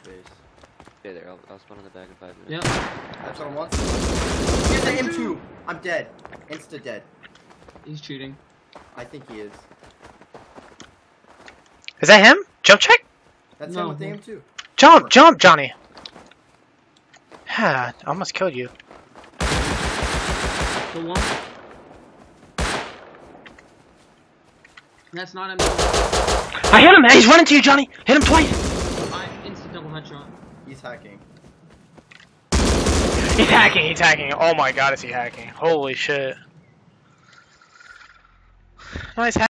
base. Yeah, there. I'll spawn on the back in 5 minutes. Yep. That's what I want. Here's the M2. I'm dead. Insta dead. He's cheating. I think he is. Is that him? Jump check? That's No. him with the M2. Jump, jump, Johnny. I almost killed you. The one. That's not him. I hit him, man. He's running to you, Johnny. Hit him twice. I instant double headshot. He's hacking. He's hacking. He's hacking. Oh my God, is he hacking? Holy shit. Nice hack.